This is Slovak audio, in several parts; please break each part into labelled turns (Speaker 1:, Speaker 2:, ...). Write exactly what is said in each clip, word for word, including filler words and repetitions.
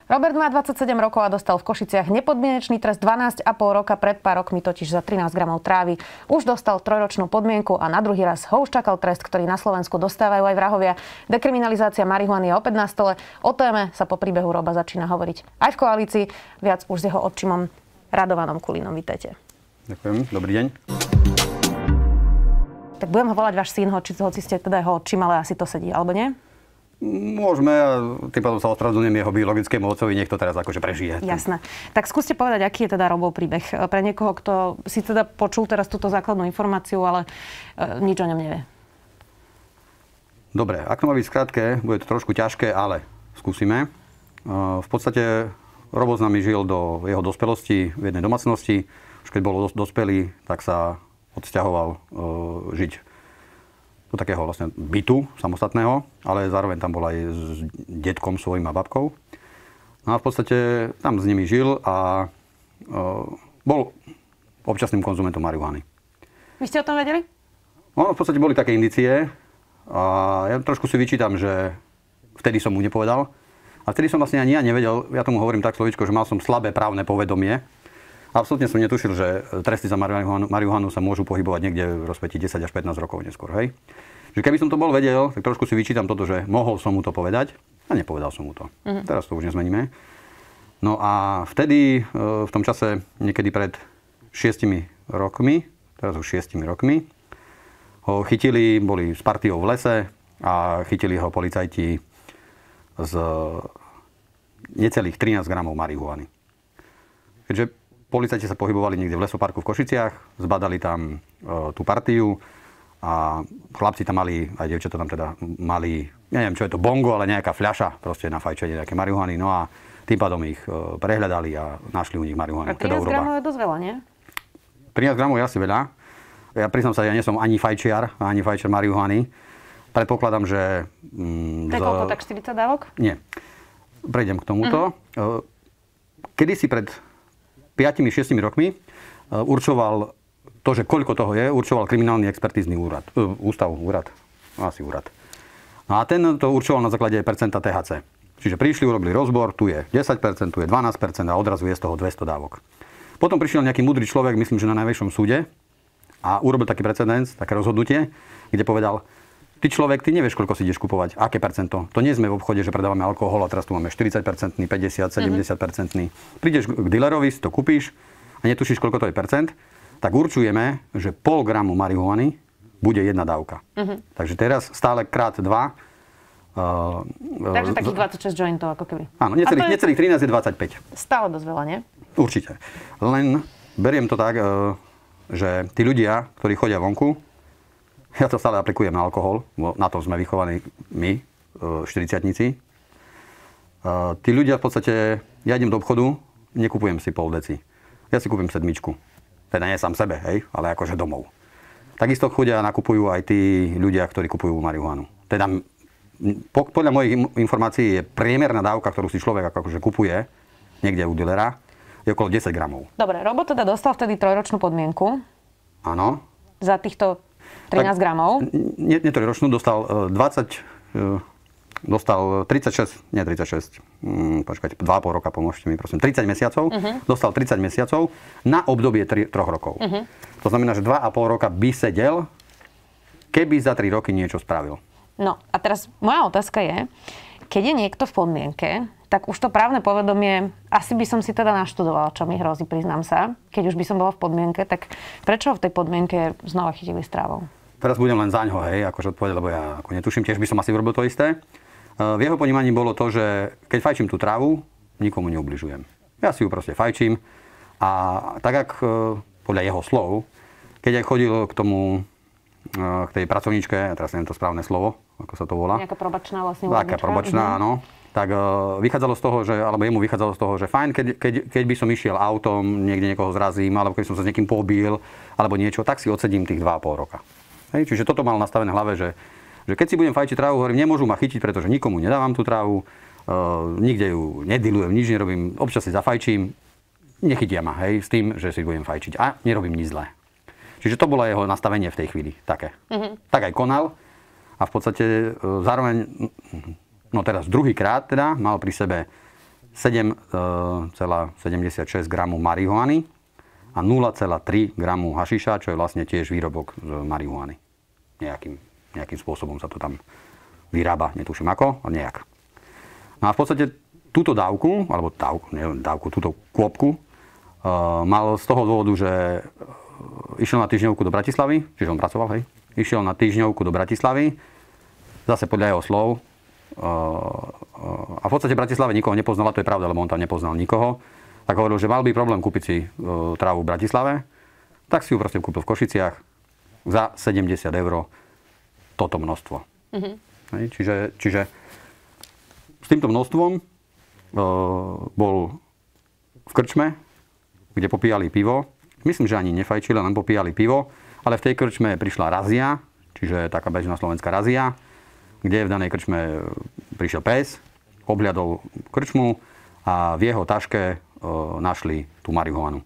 Speaker 1: Robert má dvadsaťsedem rokov a dostal v Košiciach nepodmienečný trest dvanásť a pol roka. Pred pár rokmi totiž za trinásť gramov trávy už dostal trojročnú podmienku a na druhý raz ho už čakal trest, ktorý na Slovensku dostávajú aj vrahovia. Dekriminalizácia marihuany je opäť na stole. O téme sa po príbehu Roba začína hovoriť aj v koalícii. Viac už s jeho otčimom Radovanom Kulínom. Vítajte.
Speaker 2: Ďakujem. Dobrý deň.
Speaker 1: Tak budem ho volať váš syn, hoci, hoci ste teda jeho otčim, ale asi to sedí, alebo nie?
Speaker 2: Môžeme, a tým pádom sa ospravedlňujem jeho biologickému otcovi, nech to teraz akože prežije.
Speaker 1: Jasné. Tak skúste povedať, aký je teda Robov príbeh pre niekoho, kto si teda počul teraz túto základnú informáciu, ale e, nič o ňom nevie.
Speaker 2: Dobre, ak to má byť skrátke, bude to trošku ťažké, ale skúsime. E, v podstate Robo s nami žil do jeho dospelosti v jednej domácnosti. Už keď bol dospelý, tak sa odsťahoval e, žiť do takého vlastne bytu samostatného, ale zároveň tam bol aj s detkom svojím a babkou. No a v podstate tam s nimi žil a e, bol občasným konzumentom marihuany.
Speaker 1: Vy ste o tom vedeli?
Speaker 2: No, v podstate boli také indície a ja trošku si vyčítam, že vtedy som mu nepovedal. A vtedy som vlastne ani ja nevedel, ja tomu hovorím tak slovičko, že mal som slabé právne povedomie. Absolútne som netušil, že tresty za marihuanu, marihuanu sa môžu pohybovať niekde v rozpätí desať až pätnásť rokov neskôr, hej. Že keby som to bol vedel, tak trošku si vyčítam toto, že mohol som mu to povedať a nepovedal som mu to. Uh-huh. Teraz to už nezmeníme. No a vtedy, v tom čase, niekedy pred šiestimi rokmi, teraz už šiestimi rokmi, ho chytili, boli s partiou v lese a chytili ho policajti z necelých trinásť gramov marihuany. Keďže policajti sa pohybovali niekde v lesoparku v Košiciach, zbadali tam e, tú partiu a chlapci tam mali, aj dievčatá tam teda mali, ja neviem, čo je to, bongo, ale nejaká fľaša, proste na fajčenie nejaké marihuany. No a tým pádom ich e, prehľadali a našli u nich marihuanu.
Speaker 1: A trinásť gramov je dosť veľa, nie?
Speaker 2: trinásť gramov je asi veľa. Ja priznám sa, ja nie som ani fajčiar, ani fajčiar marihuany. Predpokladám, že...
Speaker 1: Mm, to je z... koľko, tak štyridsať dávok?
Speaker 2: Nie. Prejdem k tomuto. Mm. Kedysi pred piatimi šiestimi rokmi určoval to, že koľko toho je, určoval kriminálny expertízny úrad. Uh, ústav, úrad. Asi úrad. No a ten to určoval na základe percenta té há cé. Čiže prišli, urobili rozbor, tu je desať percent, tu je dvanásť percent a odrazu je z toho dvesto dávok. Potom prišiel nejaký múdry človek, myslím, že na najvyššom súde a urobil taký precedens, také rozhodnutie, kde povedal: ty človek, ty nevieš, koľko si ideš kupovať, aké percento. To nie sme v obchode, že predávame alkohol a teraz tu máme štyridsať percent, päťdesiat, sedemdesiat percent. Mm-hmm. Prídeš k dealerovi, si to kúpiš a netušíš, koľko to je percent, tak určujeme, že pol gramu marihuany bude jedna dávka. Mm-hmm. Takže teraz stále krát dva. Uh,
Speaker 1: Takže takých dvadsaťšesť jointov, ako keby.
Speaker 2: Áno, necelých, je... necelých trinásť je dvadsaťpäť.
Speaker 1: Stále dosť veľa, nie?
Speaker 2: Určite. Len beriem to tak, uh, že tí ľudia, ktorí chodia vonku, ja to stále aplikujem na alkohol, na to sme vychovaní my, štyridsiatnici. Tí ľudia v podstate, ja idem do obchodu, nekupujem si pol deci. Ja si kúpim sedmičku. Teda nie sám sebe, hej, ale akože domov. Takisto chodia a nakupujú aj tí ľudia, ktorí kupujú marihuanu. Teda podľa mojich informácií je priemerná dávka, ktorú si človek akože kupuje niekde u dilera, je okolo desať gramov.
Speaker 1: Dobre, Robo teda dostal vtedy trojročnú podmienku.
Speaker 2: Áno.
Speaker 1: Za týchto trinásť gramov?
Speaker 2: Nie, nie trojročnú, dostal dvadsať, dostal tridsaťšesť, nie tridsaťšesť, hm, počkajte, dva a pol roka, pomôžte mi prosím, tridsať mesiacov, uh-huh. Dostal tridsať mesiacov na obdobie tri, troch rokov. Uh-huh. To znamená, že dva a pol roka by sedel, keby za tri roky niečo spravil.
Speaker 1: No a teraz moja otázka je, keď je niekto v podmienke, tak už to právne povedomie, asi by som si teda naštudovala, čo mi hrozí, priznám sa. Keď už by som bola v podmienke, tak prečo v tej podmienke znova chytili s trávou?
Speaker 2: Teraz budem len zaňho, hej, akože odpovedať, lebo ja ako netuším, tiež by som asi urobil to isté. V jeho ponímaní bolo to, že keď fajčím tú trávu, nikomu neubližujem. Ja si ju proste fajčím a tak, ak podľa jeho slov, keď aj chodil k tomu, k tej pracovníčke, ja teraz neviem to správne slovo, ako sa to volá.
Speaker 1: Nejaká probačná vlastne.
Speaker 2: Taká probačná, áno. Uh-huh. Tak uh, vychádzalo z toho, že, alebo jemu vychádzalo z toho, že fajn, keď, keď, keď by som išiel autom, niekde niekoho zrazím, alebo keď som sa s niekým pobil, alebo niečo, tak si odsedím tých dva a pol roka. Hej, čiže toto mal nastavené v hlave, že, že keď si budem fajčiť trávu, hovorím, nemôžu ma chytiť, pretože nikomu nedávam tú trávu, uh, nikde ju nedilujem, nič nerobím, občas si zafajčím, nechytia ma, hej, s tým, že si budem fajčiť a nerobím nič zlé. Čiže to bolo jeho nastavenie v tej chvíli, také. Uh-huh. Tak aj konal a v podstate uh, zároveň... No teraz druhýkrát teda mal pri sebe sedem celá sedemdesiatšesť gramu marihuany a nula celá tri gramu hašiša, čo je vlastne tiež výrobok z marihuany. Nejakým, nejakým spôsobom sa to tam vyrába, netuším ako, ale nejak. No a v podstate túto dávku, alebo dávku, neviem, dávku, túto kôpku, uh, mal z toho dôvodu, že išiel na týždňovku do Bratislavy, čiže on pracoval, hej, išiel na týždňovku do Bratislavy, zase podľa jeho slov, uh, uh, a v podstate v Bratislave nikoho nepoznal, a to je pravda, lebo on tam nepoznal nikoho, tak hovoril, že mal by problém kúpiť si uh, trávu v Bratislave, tak si ju proste kúpil v Košiciach za sedemdesiat eur toto množstvo. Mm-hmm. Hej, čiže, čiže s týmto množstvom uh, bol v krčme, kde popíjali pivo. Myslím, že ani nefajčili, len popíjali pivo, ale v tej krčme prišla razia, čiže taká bežná slovenská razia, kde v danej krčme prišiel pes, obhliadol krčmu a v jeho taške našli tú marihuanu.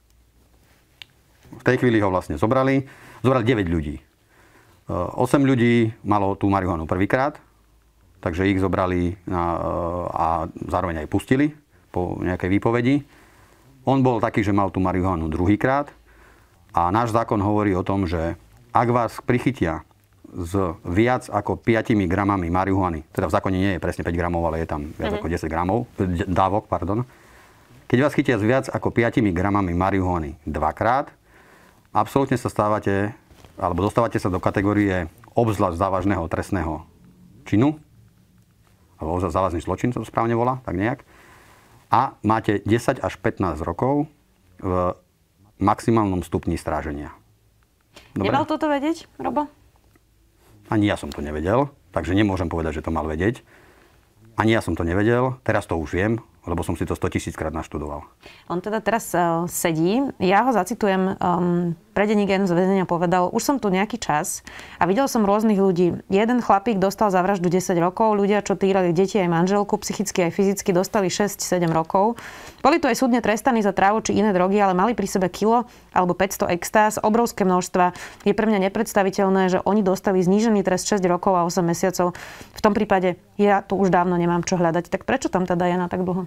Speaker 2: V tej chvíli ho vlastne zobrali. Zobrali deväť ľudí. osem ľudí malo tú marihuanu prvýkrát, takže ich zobrali na, a zároveň aj pustili po nejakej výpovedi. On bol taký, že mal tú marihuanu druhýkrát a náš zákon hovorí o tom, že ak vás prichytia s viac ako piatimi gramami marihuany, teda v zákone nie je presne päť gramov, ale je tam viac mm-hmm. ako desať gramov, dávok, pardon. Keď vás chytia s viac ako piatimi gramami marihuany dvakrát, absolútne sa stávate, alebo dostávate sa do kategórie obzvlášť závažného trestného činu, alebo závažný zločin, sa to správne volá, tak nejak, a máte desať až pätnásť rokov v maximálnom stupni stráženia. Dobre?
Speaker 1: Nemal toto vedieť, Robo?
Speaker 2: Ani ja som to nevedel, takže nemôžem povedať, že to mal vedieť. Ani ja som to nevedel, teraz to už viem, lebo som si to stotisíckrát naštudoval.
Speaker 1: On teda teraz uh, sedí. Ja ho zacitujem. Um, pre denník N z väzenia povedal, už som tu nejaký čas a videl som rôznych ľudí. Jeden chlapík dostal za vraždu desať rokov, ľudia, čo týrali deti aj manželku, psychicky aj fyzicky, dostali šesť sedem rokov. Boli tu aj súdne trestaní za trávu či iné drogy, ale mali pri sebe kilo alebo päťsto extáz, obrovské množstva. Je pre mňa nepredstaviteľné, že oni dostali znížený trest šesť rokov a osem mesiacov. V tom prípade ja tu už dávno nemám čo hľadať. Tak prečo tam teda je na tak dlho?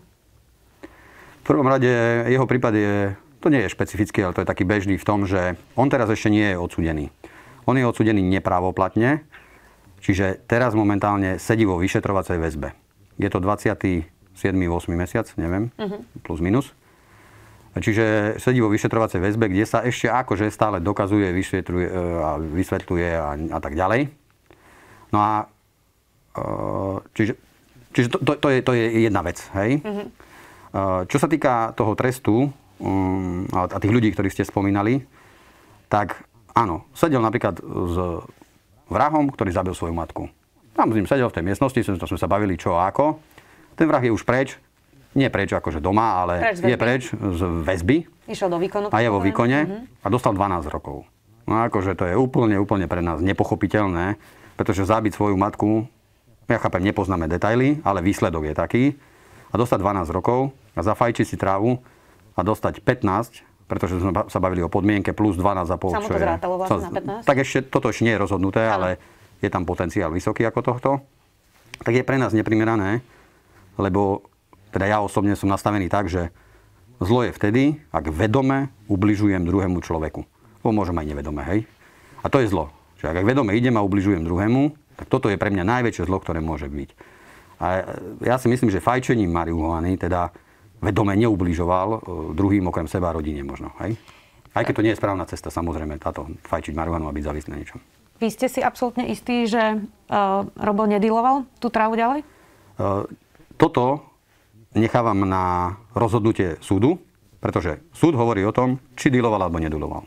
Speaker 2: V prvom rade jeho prípad je, to nie je špecifický, ale to je taký bežný v tom, že on teraz ešte nie je odsúdený. On je odsúdený neprávoplatne, čiže teraz momentálne sedí vo vyšetrovacej väzbe. Je to dvadsiaty siedmy ôsmy mesiac, neviem, uh-huh. plus minus. Čiže sedí vo vyšetrovacej väzbe, kde sa ešte akože stále dokazuje, vysvetľuje a, vysvetľuje a, a tak ďalej. No a čiže, čiže to, to, to, je, to je jedna vec, hej? Uh-huh. Čo sa týka toho trestu um, a tých ľudí, ktorých ste spomínali, tak áno, sedel napríklad s vrahom, ktorý zabil svoju matku. Tam s ním sedel v tej miestnosti, to sme sa bavili čo a ako. Ten vrah je už preč, nie preč akože doma, ale preč je preč z väzby.
Speaker 1: Išiel do výkonu.
Speaker 2: A je vo výkone uh-huh. a dostal dvanásť rokov. No akože to je úplne, úplne pre nás nepochopiteľné, pretože zabiť svoju matku, ja chápem, nepoznáme detaily, ale výsledok je taký. A dostať dvanásť rokov a zafajčiť si trávu a dostať pätnásť, pretože sme sa bavili o podmienke, plus dvanásť a pol.
Speaker 1: Samo to zrátalo vlastne na pätnásť?
Speaker 2: Tak ešte, toto ešte nie je rozhodnuté, ano. Ale je tam potenciál vysoký ako tohto. Tak je pre nás neprimerané, lebo teda ja osobne som nastavený tak, že zlo je vtedy, ak vedome ubližujem druhému človeku. Bo môžem aj nevedome, hej? A to je zlo. Že ak vedome idem a ubližujem druhému, tak toto je pre mňa najväčšie zlo, ktoré môže byť. A ja si myslím, že fajčením marihuany teda vedome neubližoval druhým okrem seba a rodine možno. Hej? Aj keď to nie je správna cesta, samozrejme, táto fajčiť marihuanu a byť závislý na niečom.
Speaker 1: Vy ste si absolútne istí, že uh, Robo nediloval tú trávu ďalej?
Speaker 2: Uh, toto nechávam na rozhodnutie súdu, pretože súd hovorí o tom, či diloval alebo nediloval.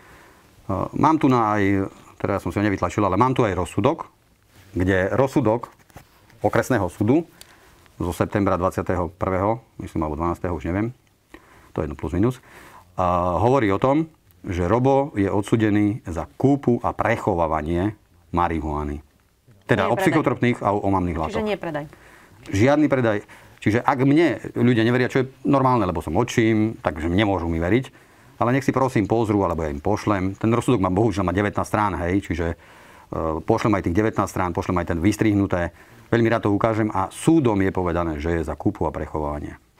Speaker 2: Uh, mám tu na aj, teda ja som si ho nevytlačil, ale mám tu aj rozsudok, kde rozsudok okresného súdu zo septembra dvadsiateho prvého, myslím, alebo dvanásteho už neviem, to je jedno plus minus, a hovorí o tom, že Robo je odsúdený za kúpu a prechovávanie marihuany. Teda o psychotropných a o omamných látok.
Speaker 1: Čiže nie predaj.
Speaker 2: Žiadny predaj. Čiže ak mne ľudia neveria, čo je normálne, lebo som očím, takže nemôžu mi veriť, ale nech si prosím pozrú, alebo ja im pošlem. Ten rozsudok má bohužiaľ má devätnásť strán, hej, čiže uh, pošlem aj tých devätnásť strán, pošlem aj ten vystrihnuté. Veľmi rád to ukážem a súdom je povedané, že je za kúpu a prechovávanie.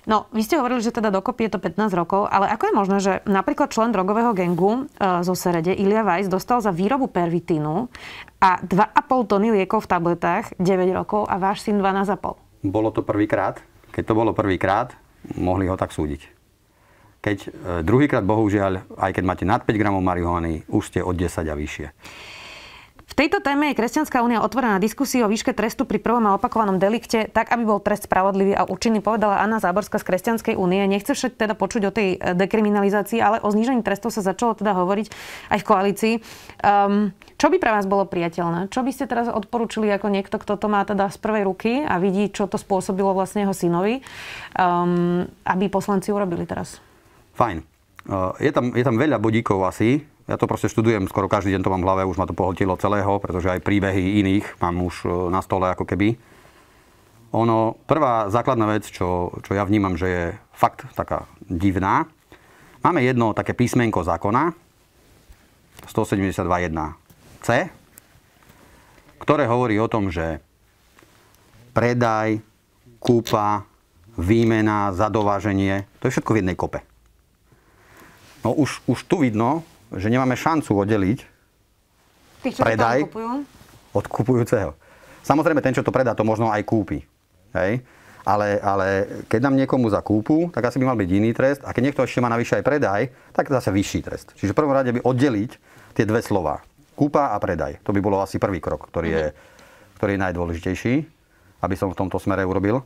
Speaker 1: No, vy ste hovorili, že teda dokopy je to pätnásť rokov, ale ako je možné, že napríklad člen drogového gangu e, zo Serede, Ilja Weiss, dostal za výrobu pervitínu a dva a pol tony liekov v tabletách deväť rokov a váš syn dvanásť a pol?
Speaker 2: Bolo to prvýkrát. Keď to bolo prvýkrát, mohli ho tak súdiť. Keď e, druhýkrát, bohužiaľ, aj keď máte nad päť gramov marihuany, už ste od desať a vyššie.
Speaker 1: V tejto téme je Kresťanská únia otvorená diskusiu o výške trestu pri prvom a opakovanom delikte, tak aby bol trest spravodlivý a účinný, povedala Anna Záborská z Kresťanskej únie. Nechce však teda počuť o tej dekriminalizácii, ale o znížení trestov sa začalo teda hovoriť aj v koalícii. Um, čo by pre vás bolo priateľné? Čo by ste teraz odporúčili ako niekto, kto to má teda z prvej ruky a vidí, čo to spôsobilo vlastne jeho synovi, um, aby poslanci urobili teraz?
Speaker 2: Fajn. Uh, je tam, je tam veľa bodíkov asi. Ja to proste študujem, skoro každý deň to mám v hlave, už ma to pohltilo celého, pretože aj príbehy iných mám už na stole ako keby. Ono, prvá základná vec, čo, čo ja vnímam, že je fakt taká divná, máme jedno také písmenko zákona, stosedemdesiatdva jedna C, ktoré hovorí o tom, že predaj, kúpa, výmena, zadováženie, to je všetko v jednej kope. No už, už tu vidno, že nemáme šancu oddeliť
Speaker 1: Tých,
Speaker 2: predaj od kupujúceho. Samozrejme, ten, čo to predá, to možno aj kúpi. Hej? Ale, ale keď dám niekomu za kúpu, tak asi by mal byť iný trest. A keď niekto ešte má navyše aj predaj, tak zase vyšší trest. Čiže v prvom rade by oddeliť tie dve slová. Kúpa a predaj. To by bolo asi prvý krok, ktorý je, ktorý je najdôležitejší, aby som v tomto smere urobil.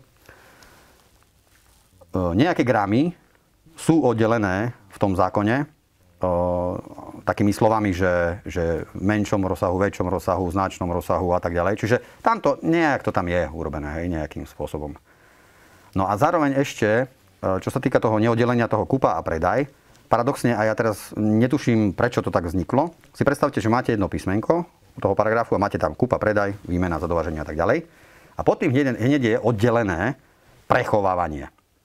Speaker 2: Nejaké gramy sú oddelené v tom zákone O, takými slovami, že, že v menšom rozsahu, väčšom rozsahu, značnom rozsahu a tak ďalej. Čiže tamto, nejak to tam je urobené, hej, nejakým spôsobom. No a zároveň ešte, čo sa týka toho neoddelenia toho kúpa a predaj, paradoxne, a ja teraz netuším, prečo to tak vzniklo, si predstavte, že máte jedno písmenko toho paragrafu a máte tam kúpa, predaj, výmena, zadováženie a tak ďalej. A pod tým hneď, hneď je oddelené prechovávanie.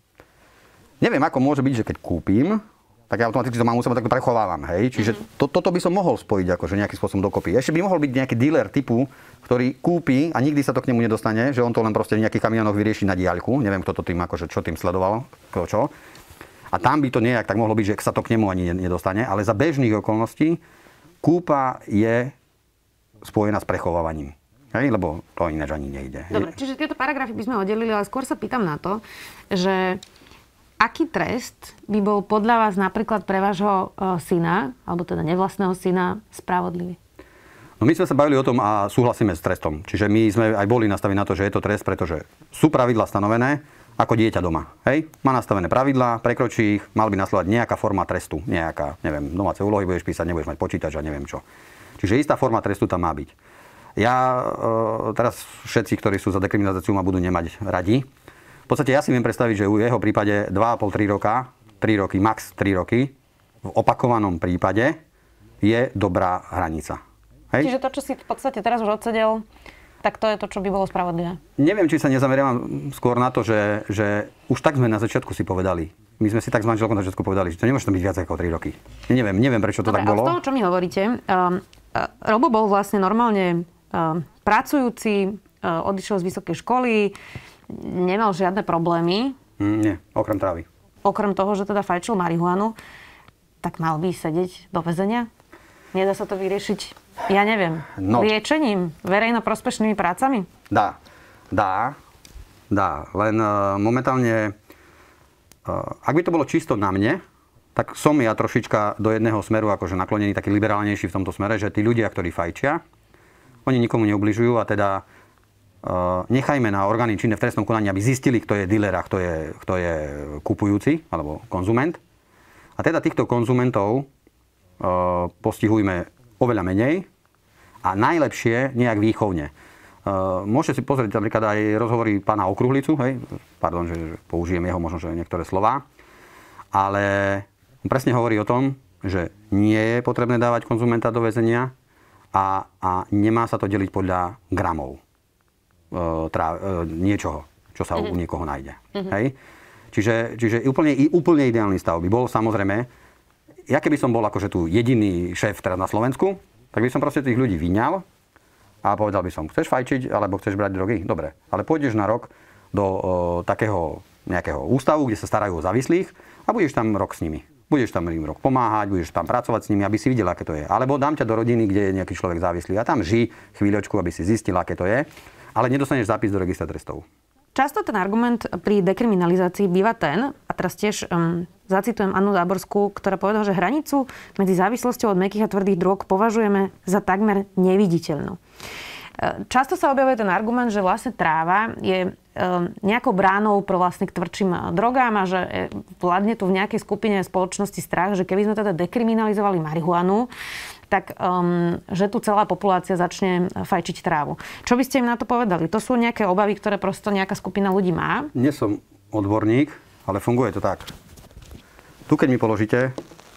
Speaker 2: Neviem, ako môže byť, že keď kúpim, tak ja automaticky to mám u seba, tak to prechovávam, hej. Čiže to, toto by som mohol spojiť akože nejakým spôsobom dokopy. Ešte by mohol byť nejaký dealer typu, ktorý kúpi a nikdy sa to k nemu nedostane, že on to len proste v nejakých kamionoch vyrieši na diaľku. Neviem, kto to tým akože čo tým sledoval, kto čo. A tam by to nejak tak mohlo byť, že sa to k nemu ani nedostane, ale za bežných okolností kúpa je spojená s prechovávaním. Hej, lebo to ináč ani nejde.
Speaker 1: Dobre, čiže tieto paragrafy by sme oddelili, ale skôr sa pýtam na to, že aký trest by bol podľa vás napríklad pre vášho e, syna, alebo teda nevlastného syna, spravodlivý?
Speaker 2: No my sme sa bavili o tom a súhlasíme s trestom. Čiže my sme aj boli nastavení na to, že je to trest, pretože sú pravidlá stanovené ako dieťa doma. Hej? Má nastavené pravidlá, prekročí ich, mal by nasledovať nejaká forma trestu. Nejaká, neviem, domáce úlohy budeš písať, nebudeš mať počítač a neviem čo. Čiže istá forma trestu tam má byť. Ja, e, teraz všetci, ktorí sú za dekriminalizáciu, ma budú nemať radi. V podstate ja si viem predstaviť, že u jeho prípade dva a pol tri roka, tri roky, max tri roky, v opakovanom prípade je dobrá hranica. Hej?
Speaker 1: Čiže to, čo si v podstate teraz už odsedel, tak to je to, čo by bolo spravodlivé.
Speaker 2: Neviem, či sa nezameriavam skôr na to, že, že už tak sme na začiatku si povedali. My sme si tak s manželkou na začiatku povedali, že to nemôže to byť viac ako tri roky. Neviem, neviem, prečo to
Speaker 1: Dobre,
Speaker 2: tak bolo.
Speaker 1: Ale z toho, čo mi hovoríte, um, uh, Robo bol vlastne normálne uh, pracujúci, uh, odišiel z vysokej školy, nemal žiadne problémy.
Speaker 2: Mm, nie, okrem trávy.
Speaker 1: Okrem toho, že teda fajčil marihuanu, tak mal by sedieť do väzenia? Nedá sa to vyriešiť, ja neviem, no. liečením, verejnoprospešnými prácami?
Speaker 2: Dá, dá, dá. Len uh, momentálne, uh, ak by to bolo čisto na mne, tak som ja trošička do jedného smeru akože naklonený, taký liberálnejší v tomto smere, že tí ľudia, ktorí fajčia, oni nikomu neubližujú a teda Uh, nechajme na orgány činné v trestnom konaní, aby zistili, kto je dealer a kto je, kto je kupujúci alebo konzument. A teda týchto konzumentov uh, postihujme oveľa menej a najlepšie nejak výchovne. Uh, môžete si pozrieť napríklad aj rozhovory pána Okruhlicu, hej, pardon, že použijem jeho možno, že niektoré slová, ale presne hovorí o tom, že nie je potrebné dávať konzumenta do väzenia a, a nemá sa to deliť podľa gramov. Trá, niečoho, čo sa mm-hmm. u niekoho nájde. Mm-hmm. Hej? Čiže, čiže úplne, úplne ideálny stav by bol, samozrejme, ja keby som bol akože tu jediný šéf teraz na Slovensku, tak by som proste tých ľudí vyňal a povedal by som, chceš fajčiť, alebo chceš brať drogy? Dobre, ale pôjdeš na rok do o, takého nejakého ústavu, kde sa starajú o závislých a budeš tam rok s nimi. Budeš tam im rok pomáhať, budeš tam pracovať s nimi, aby si videl, aké to je. Alebo dám ťa do rodiny, kde je nejaký človek závislý a tam ži chvíľočku, aby si zistil, aké to je, ale nedostaneš zápis do registra trestov.
Speaker 1: Často ten argument pri dekriminalizácii býva ten, a teraz tiež um, zacitujem Annu Záborskú, ktorá povedala, že hranicu medzi závislosťou od mäkkých a tvrdých drog považujeme za takmer neviditeľnú. Často sa objavuje ten argument, že vlastne tráva je nejakou bránou pro vlastne k tvrdším drogám a že vládne tu v nejakej skupine spoločnosti strach, že keby sme teda dekriminalizovali marihuanu, tak um, že tu celá populácia začne fajčiť trávu. Čo by ste im na to povedali? To sú nejaké obavy, ktoré prosto nejaká skupina ľudí má?
Speaker 2: Nie som odborník, ale funguje to tak. Tu keď mi položíte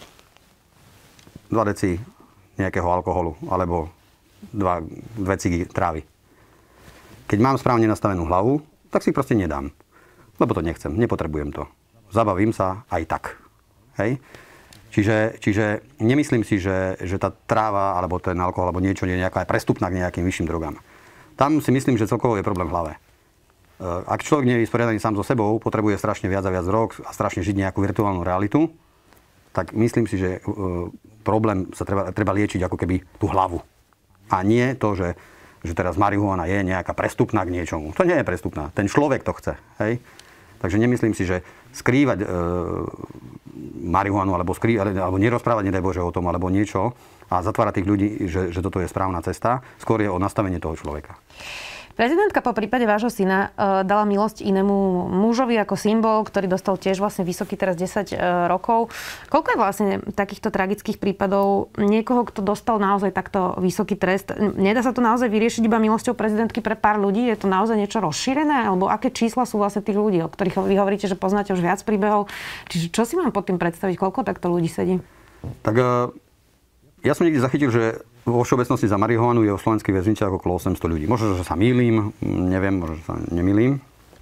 Speaker 2: dva deci nejakého alkoholu alebo dva, dve cigy trávy. Keď mám správne nastavenú hlavu, tak si proste nedám. Lebo to nechcem, nepotrebujem to. Zabavím sa aj tak. Hej? Čiže, čiže nemyslím si, že, že tá tráva, alebo ten alkohol, alebo niečo je nejaká prestupná k nejakým vyšším drogám. Tam si myslím, že celkovo je problém v hlave. Ak človek nie je vysporiadaný sám so sebou, potrebuje strašne viac a viac drog a strašne žiť nejakú virtuálnu realitu, tak myslím si, že problém sa treba, treba liečiť ako keby tú hlavu. A nie to, že, že teraz marihuana je nejaká prestupná k niečomu. To nie je prestupná. Ten človek to chce. Hej? Takže nemyslím si, že skrývať e, marihuanu alebo, skrý, alebo nerozprávať, nedaj Bože, o tom alebo niečo a zatvárať tých ľudí, že, že toto je správna cesta, skôr je o nastavenie toho človeka.
Speaker 1: Prezidentka po prípade vášho syna e, dala milosť inému mužovi ako symbol, ktorý dostal tiež vlastne vysoký teraz desať e, rokov. Koľko je vlastne takýchto tragických prípadov niekoho, kto dostal naozaj takto vysoký trest? Nedá sa to naozaj vyriešiť iba milosťou prezidentky pre pár ľudí? Je to naozaj niečo rozšírené? Alebo aké čísla sú vlastne tých ľudí, o ktorých vy hovoríte, že poznáte už viac príbehov? Čiže čo si mám pod tým predstaviť? Koľko takto ľudí sedí?
Speaker 2: Tak e, ja som niekde zachytil, že vo všeobecnosti za marihuanu je v slovenských väzniciach okolo osemsto ľudí. Možno, že sa mýlim, neviem, možno, že sa nemýlim.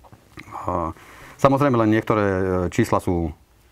Speaker 2: Samozrejme, len niektoré čísla sú,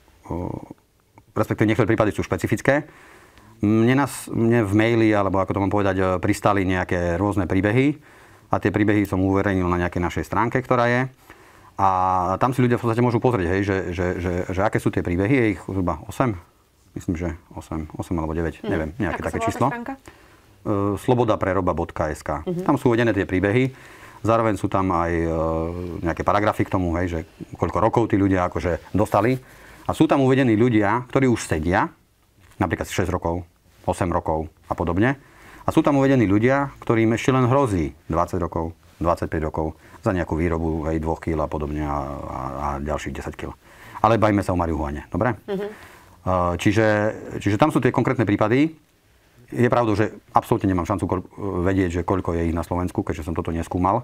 Speaker 2: respektíve niektoré prípady sú špecifické. Mne, nás, mne v maili, alebo ako to mám povedať, pristali nejaké rôzne príbehy a tie príbehy som uverejnil na nejakej našej stránke, ktorá je. A tam si ľudia v podstate môžu pozrieť, hej, že, že, že, že aké sú tie príbehy. Je ich zhruba osem. Myslím, že osem, osem alebo deväť, hmm. neviem, nejaké také číslo. sloboda preroba bodka es ká. Uh-huh. Tam sú uvedené tie príbehy. Zároveň sú tam aj e, nejaké paragrafy k tomu, hej, že koľko rokov tí ľudia akože dostali. A sú tam uvedení ľudia, ktorí už sedia, napríklad šesť rokov, osem rokov a podobne. A sú tam uvedení ľudia, ktorým ešte len hrozí dvadsať rokov, dvadsaťpäť rokov za nejakú výrobu, hej, dva kilá a podobne a, a, a ďalších desať kilogramov. Ale bavíme sa o marihuane, dobre? Uh-huh. E, čiže, čiže tam sú tie konkrétne prípady. Je pravdou, že absolútne nemám šancu koľ, vedieť, že koľko je ich na Slovensku, keďže som toto neskúmal.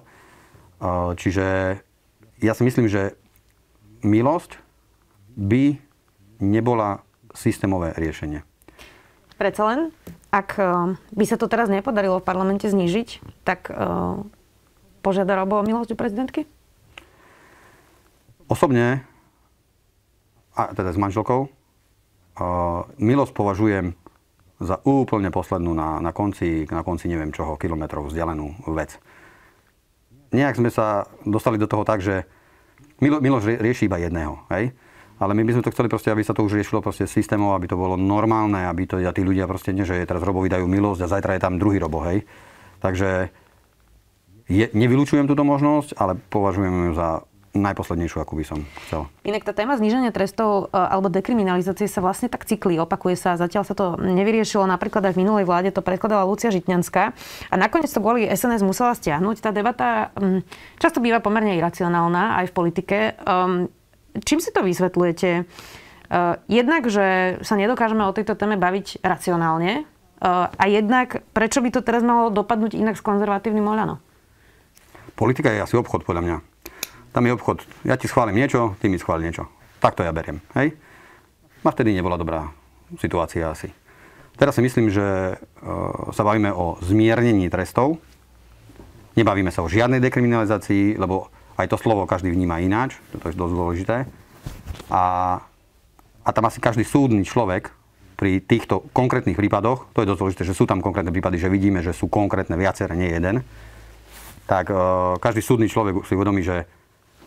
Speaker 2: Čiže ja si myslím, že milosť by nebola systémové riešenie.
Speaker 1: Predsa len, ak by sa to teraz nepodarilo v parlamente znížiť, tak požiada Robo o milosť u prezidentky?
Speaker 2: Osobne, a teda s manželkou, milosť považujem za úplne poslednú na, na, konci, na konci neviem čoho, kilometrov vzdialenú vec. Nejak sme sa dostali do toho tak, že Milo, Miloš rieši iba jedného, hej? Ale my by sme to chceli proste, aby sa to už riešilo proste systémov, aby to bolo normálne, aby to ja tí ľudia proste nie, že teraz Robovi dajú milosť a zajtra je tam druhý Robo, hej? Takže je, nevylučujem túto možnosť, ale považujem ju za najposlednejšiu, ako by som chcel.
Speaker 1: Inak tá téma zníženia trestov alebo dekriminalizácie sa vlastne tak cyklí, opakuje sa. Zatiaľ sa to nevyriešilo. Napríklad aj v minulej vláde to predkladala Lucia Žitňanská. A nakoniec to kvôli es en es musela stiahnuť. Tá debata um, často býva pomerne iracionálna aj v politike. Um, čím si to vysvetľujete? Uh, jednak, že sa nedokážeme o tejto téme baviť racionálne uh, a jednak, prečo by to teraz malo dopadnúť inak s konzervatívnym Oľano?
Speaker 2: Politika je asi obchod, podľa mňa. Tam je obchod. Ja ti schválim niečo, ty mi schváli niečo. Tak to ja beriem. Hej? A vtedy nebola dobrá situácia asi. Teraz si myslím, že e, sa bavíme o zmiernení trestov. Nebavíme sa o žiadnej dekriminalizácii, lebo aj to slovo každý vníma ináč. To je dosť dôležité. A, a tam asi každý súdny človek pri týchto konkrétnych prípadoch, to je dosť dôležité, že sú tam konkrétne prípady, že vidíme, že sú konkrétne viaceré, nie jeden, tak e, každý súdny človek si uvedomí, že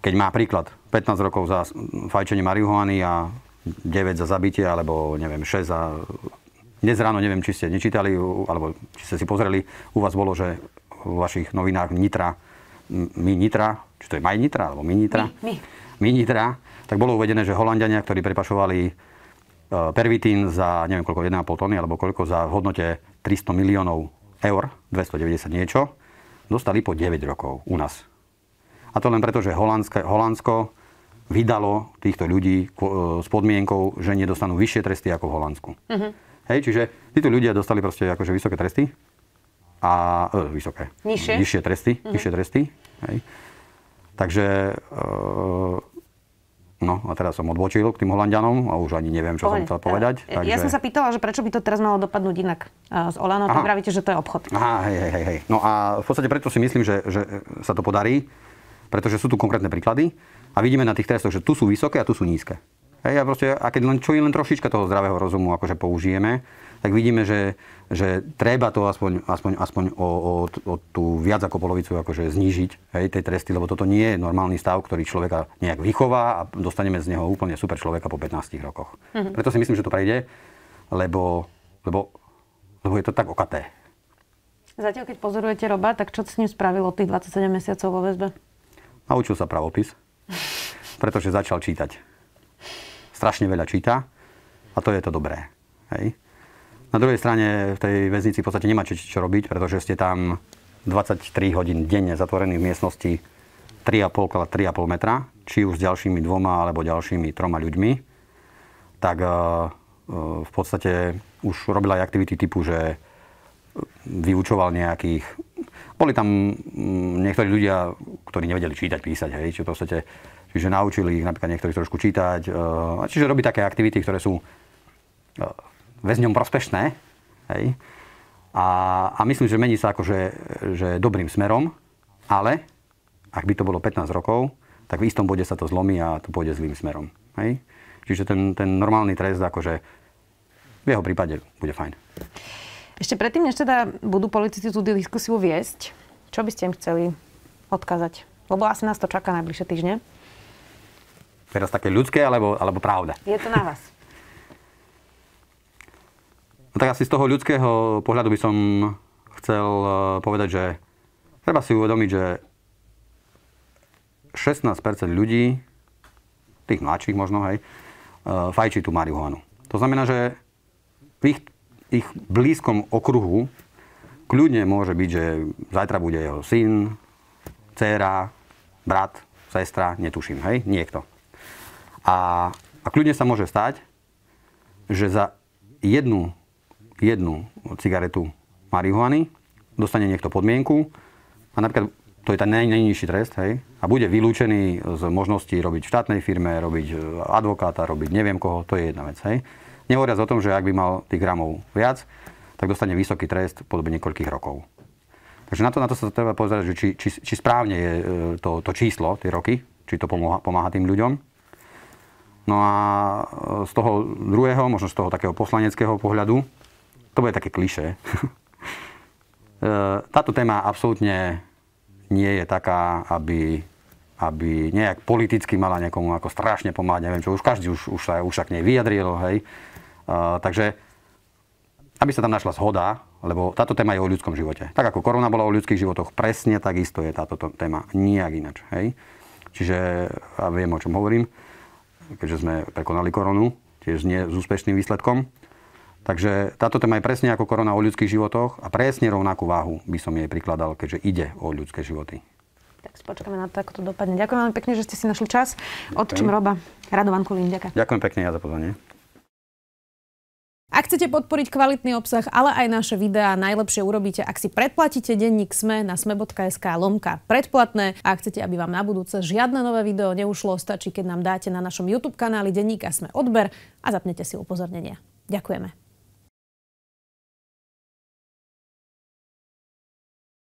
Speaker 2: keď má príklad pätnásť rokov za fajčenie marihuany a deväť za zabitie, alebo neviem, šesť za... Dnes ráno, neviem, či ste nečítali, alebo či ste si pozreli, u vás bolo, že v vašich novinách Nitra, my Nitra, či to je Maj Nitra, alebo my Nitra?
Speaker 1: My, my.
Speaker 2: My Nitra, tak bolo uvedené, že Holanďania, ktorí prepašovali pervitín za, neviem koľko, jeden a pol tony, alebo koľko, za v hodnote tristo miliónov eur, dvestodeväťdesiat niečo, dostali po deväť rokov u nás. A to len preto, že Holandsko vydalo týchto ľudí s podmienkou, že nedostanú vyššie tresty ako v Holandsku. Uh-huh. Hej, čiže títo ľudia dostali proste akože vysoké tresty. A e, vysoké.
Speaker 1: Nižšie?
Speaker 2: Vyššie tresty. Uh-huh. Vyššie tresty. Hej. Takže, e, no a teraz som odbočil k tým Holanďanom a už ani neviem, čo Pohoď. som chcel povedať.
Speaker 1: Ja, takže... ja som sa pýtala, že prečo by to teraz malo dopadnúť inak z Olano. Ty pravíte, že to je obchod.
Speaker 2: Aha, hej, hej, hej. No a v podstate preto si myslím, že, že sa to podarí, pretože sú tu konkrétne príklady a vidíme na tých trestoch, že tu sú vysoké a tu sú nízke. Hej, a proste, a keď len, čo je len trošička toho zdravého rozumu akože použijeme, tak vidíme, že, že treba to aspoň, aspoň, aspoň o, o, o tú viac ako polovicu akože znížiť, hej, tej tresty, lebo toto nie je normálny stav, ktorý človeka nejak vychová a dostaneme z neho úplne super človeka po pätnástich rokoch. Mm-hmm. Preto si myslím, že to prejde, lebo, lebo, lebo je to tak okaté.
Speaker 1: Zatiaľ, keď pozorujete Roba, tak čo s ním spravilo tých dvadsaťsedem mesiacov vo väzbe?
Speaker 2: Naučil sa pravopis, pretože začal čítať. Strašne veľa číta a to je to dobré. Hej. Na druhej strane v tej väznici v podstate nemáte čo robiť, pretože ste tam dvadsaťtri hodín denne zatvorení v miestnosti tri a pol krát tri a pol metra, či už s ďalšími dvoma alebo ďalšími troma ľuďmi, tak uh, v podstate už robil aj aktivity typu, že vyučoval nejakých... Boli tam niektorí ľudia, ktorí nevedeli čítať, písať, hej, či v podstate... Čiže naučili ich napríklad niektorí trošku čítať. Čiže robí také aktivity, ktoré sú väzňom prospešné. Hej. A, a myslím, že mení sa akože že dobrým smerom, ale ak by to bolo pätnásť rokov, tak v istom bode sa to zlomí a to pôjde zlým smerom. Hej. Čiže ten, ten normálny trest akože v jeho prípade bude fajn.
Speaker 1: Ešte predtým, než teda budú politici tú diskusiu viesť, čo by ste im chceli odkázať? Lebo asi nás to čaká najbližšie týždne.
Speaker 2: Teraz také ľudské, alebo, alebo pravda?
Speaker 1: Je to na vás.
Speaker 2: No tak asi z toho ľudského pohľadu by som chcel povedať, že treba si uvedomiť, že šestnásť percent ľudí, tých mladších možno, hej, fajčí tú marihuanu. To znamená, že v ich, ich blízkom okruhu kľudne môže byť, že zajtra bude jeho syn, dcéra, brat, sestra, netuším, hej, niekto. A, a kľudne sa môže stať, že za jednu, jednu cigaretu marihuany dostane niekto podmienku a napríklad to je ten naj, najnižší trest, hej, a bude vylúčený z možnosti robiť v štátnej firme, robiť advokáta, robiť neviem koho, to je jedna vec, hej. Nehovoriac o tom, že ak by mal tých gramov viac, tak dostane vysoký trest v podobe niekoľkých rokov. Takže na to, na to sa treba pozerať, že či, či, či správne je to, to číslo, tie roky, či to pomáha, pomáha tým ľuďom. No a z toho druhého, možno z toho takého poslaneckého pohľadu, to bude také klišé. Táto téma absolútne nie je taká, aby, aby nejak politicky mala niekomu ako strašne pomáhať, neviem čo, už každý už, už, sa, už sa k nej vyjadril, hej. Uh, takže, aby sa tam našla zhoda, lebo táto téma je o ľudskom živote. Tak ako korona bola o ľudských životoch, presne takisto je táto téma, nijak inač, hej. Čiže, ja viem, o čom hovorím, keďže sme prekonali koronu, tiež nie s úspešným výsledkom. Takže táto téma je presne ako korona o ľudských životoch a presne rovnakú váhu by som jej prikladal, keďže ide o ľudské životy.
Speaker 1: Tak si počkáme na to, ako to dopadne. Ďakujem veľmi pekne, že ste si našli čas. Otčím Roba, Radovan Kulín, ďakujem.
Speaker 2: Ďakujem pekne ja za pozvanie.
Speaker 1: Ak chcete podporiť kvalitný obsah, ale aj naše videá, najlepšie urobíte, ak si predplatíte denník SME na sme.sk lomka predplatné. A ak chcete, aby vám na budúce žiadne nové video neušlo, stačí, keď nám dáte na našom YouTube kanáli denníka SME odber a zapnete si upozornenia. Ďakujeme.